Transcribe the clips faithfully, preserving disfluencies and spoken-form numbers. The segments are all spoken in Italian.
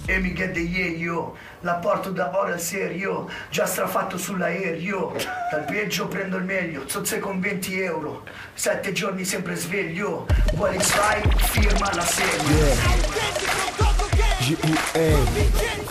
e mi chiede io, la porto da ora al serio, già strafatto sull'aereo, dal peggio prendo il meglio, zozze con venti euro, sette giorni sempre sveglio, vuole il fai, firma la serie. G U E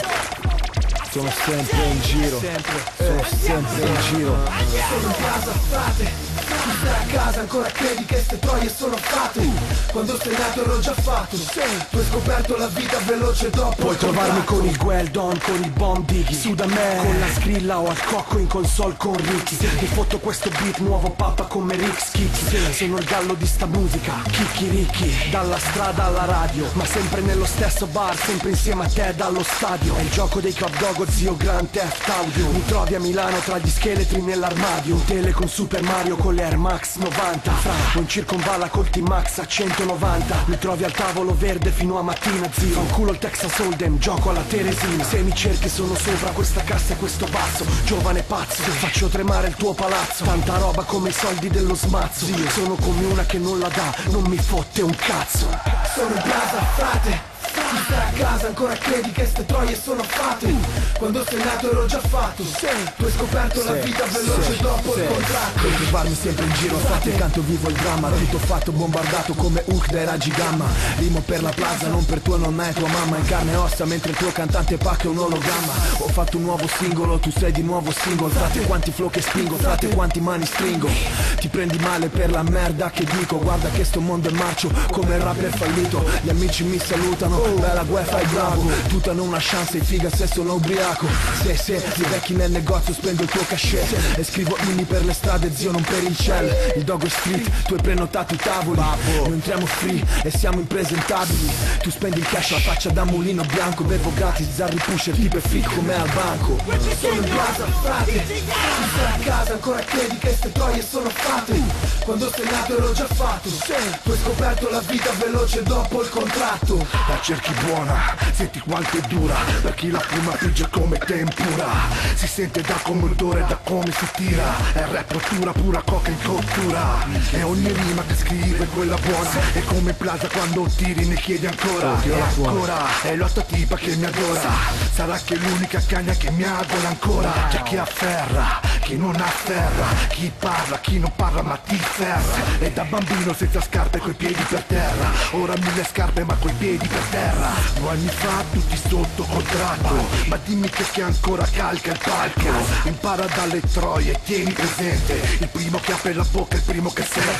Sono sempre in giro, sono sempre in giro. Sono in casa, frate, tu stai a casa, ancora credi che ste troie sono fatte. Quando sei nato ero già fatto, tu hai scoperto la vita veloce dopo. Puoi trovarmi con il Gueldon, con il Bomb Diggy, su da me, con la scrilla o al cocco in console con Ricky. Mi fotto questo beat nuovo pappa come Rick Schicchi. Sono il gallo di sta musica, Chicchi Ricchi. Dalla strada alla radio, ma sempre nello stesso bar, sempre insieme a te dallo stadio. È il gioco dei Club Dog, zio Grand Theft Audio. Mi trovi a Milano tra gli scheletri nell'armadio, un tele con Super Mario con le Air Max novanta, fra un circonvalla col T-Max a centonovanta. Mi trovi al tavolo verde fino a mattina zio, fa un culo il Texas Hold'em, gioco alla Teresina. Se mi cerchi sono sopra questa cassa e questo basso, giovane pazzo, faccio tremare il tuo palazzo. Tanta roba come i soldi dello smazzo, zio sono come una che non la dà, non mi fotte un cazzo. Sono in casa, frate, tu stai a casa, ancora credi che ste troie sono fatte. Quando sei nato ero già fatto, tu hai scoperto la vita veloce dopo il contratto. Puoi trovarmi sempre in giro, frate, canto vivo il dramma. Tutto fatto, bombardato come Hulk dai raggi gamma. Rimo per la plaza, non per tua nonna e tua mamma. In carne e ossa, mentre il tuo cantante pacca è un ologramma. Ho fatto un nuovo singolo, tu sei di nuovo single. Frate, quanti flow che spingo, frate, quanti mani stringo. Ti prendi male per la merda che dico. Guarda che sto mondo è marcio, come il rapper fallito. Gli amici mi salutano, bella guerra fai bravo. Tutta non una chance, sei figa se sono ubriaco. Se se, i vecchi nel negozio spendo il tuo cachet. E scrivo inni per le strade, zio non per il ciel. Il dog è street, tu hai prenotato i tavoli. Noi entriamo free e siamo impresentabili. Tu spendi il cash, la faccia da mulino bianco. Bevo gratis, zarri pusher, tipo e freak come al banco. Sono in casa, frate, tu stai a casa, ancora credi che ste troie sono fatte. Quando sei nato ero già fatto, tu hai scoperto la vita veloce dopo il contratto. La cerchi buona, senti quanto è dura, per chi la fuma frigge come tempura. Si sente da come odore, da come si tira. È rap rottura, pura coca in cottura. E ogni rima che scrive è quella buona. E come Plaza quando tiri ne chiedi ancora. E ancora, è l'otto tipa che mi adora. Sarà che l'unica cagna che mi agola ancora. C'è chi afferra, chi non afferra, chi parla, chi non parla ma ti ferra. E da bambino senza scarpe coi piedi per terra. Ora mille scarpe ma coi piedi per terra. Due anni fa tutti sotto contratto, ma dimmi che chi ancora calca il palco. Impara dalle troie, tieni presente, il primo che apre la bocca è il primo che se la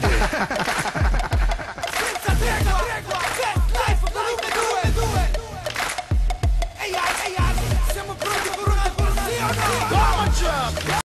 prende.